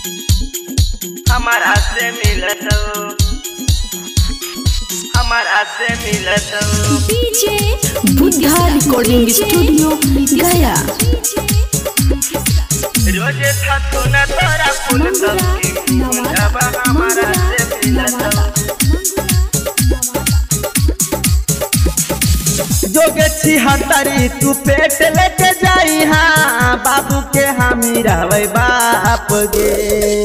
हमारा से मिलत डीजे बुद्धा रिकॉर्डिंग स्टूडियो गया। रोजे था सुना तोरा फूल सबकी अब हमारा से मिलत जोगे छिहत्तरी तू पेट लेके जाई हाँ बाबू के हमी रहबै बाप गे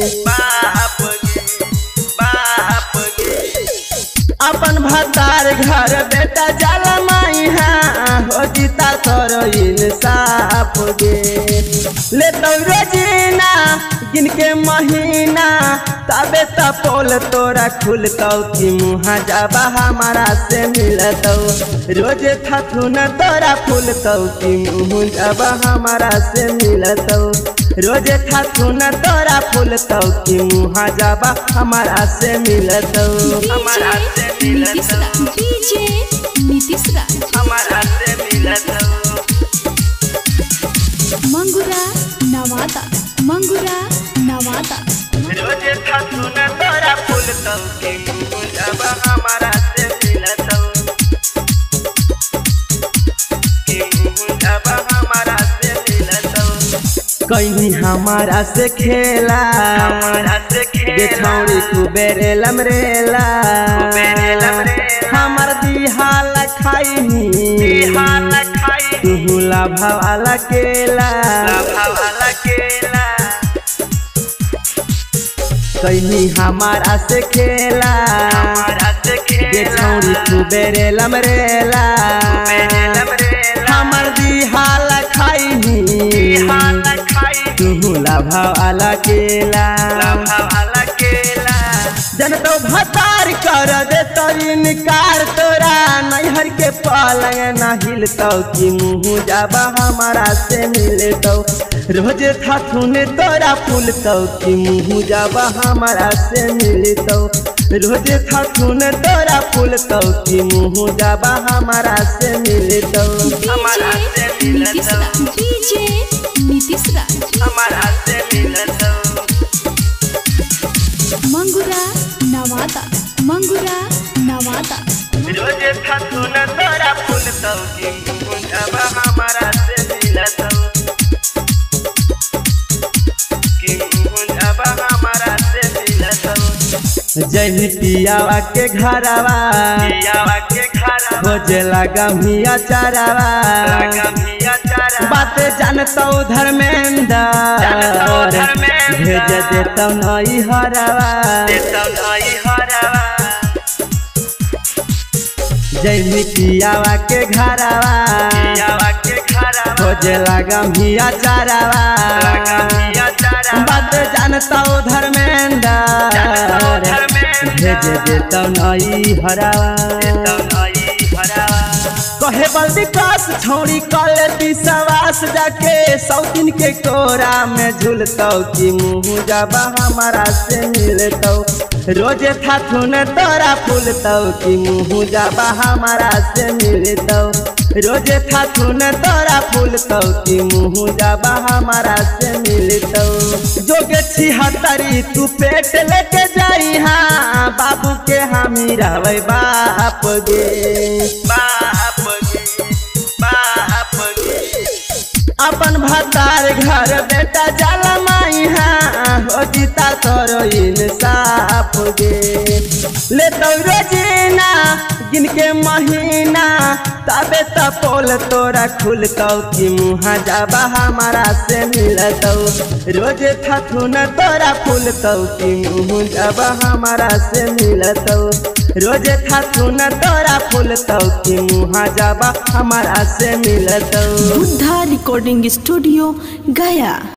अपन भतार घर बेटा जाला माई हाँ हो जीता तोरो इंसाफ गे ले तो रोजीना गिनके महीना तबे तपोल तोरा खुलतौ कि मुँह जाबा हमारा से मिलतौ रोजे थथुन तोरा फूलतौ कि मुँह जाबा हमारा से मिलतौ रोजे थथुन तोरा फूलतौ कि मुँह जाबा हमारा से मिलतौ हमारा से मिलतौ डीजे नीतीश राज हमारा से मिलतौ मंगुरा नवादा रोजे थथुन तोरा फूलतौ कि मुँह जाबा हमारा से मिलतौ कि मुँह जाबा हमारा से मिलतौ कहीं हमारा से खेला छौड़ी कुबेरे लमरेला हमार दिहाल खाई तुहुला भवाला केला कहीं हमारा से खेला छौड़ी कुबेरे लमरेला हमार दिहाल खाई तुहुला भवाला केला जन तो भतार कर दे तो इनकार तोरा नैहर के पलंग न हिलतौ कि मुँह जाबा हमारा से मिलतौ रोजे थथुन तोरा फूलतौ कि मुँह जाबा हमारा से मिलतौ रोजे थथुन तोरा फूलतौ कि मुँह जाबा हमारा से मिलतौ हमारा से मिलतौ डीजे नीतीश राज हमारा से मिलतौ मंगुरा नवादा रोजे थथुन तोरा फूलतौ कि मुँह जाबा हमारा से मिलतौ कि मुँह जाबा हमारा से मिलतौ जही पियावा के घरवा खोजे लगा मिया चारावा बातें जानतौ धर्मेंद्र भेज देतौ नई हरावा जही पियावा के घरवा खोजे लगा मिया चारावा बात जानतौ धर्मेंद्र भेज देतौ नई हरावा कहे बल विकास छौड़ी कल विश्वास जाके सौतीन के कोरा में झूलतौ कि मुँह जाबा हमारा से मिलतौ रोजे थथुन तोरा फूलतौ कि मुँह जाबा हमारा से मिलतौ रोजे थथुन तोरा फूलतौ कि मुँह जाबा हमारा से मिलतौ जोगे छिहत्तरी तू पेट लेके जाई हाँ बाबू के हमी रहबै बाप गे अपन भतार घर बेटा जाला माई हाँ हो जीता तोरो इंसाफ गे ले तो रोजीना गिनके महीना तबे तपोल तोरा खुलतौ कि मुँह जाबा हमारा से मिलतौ रोजे थथुन तोरा फूलतौ कि मुँह जाबा हमारा से मिलतौ रोजे थथुन तोरा फूलतौ कि मुँह जाबा हमारा से मिलतौ बुद्धा रिकॉर्डिंग स्टूडियो गया।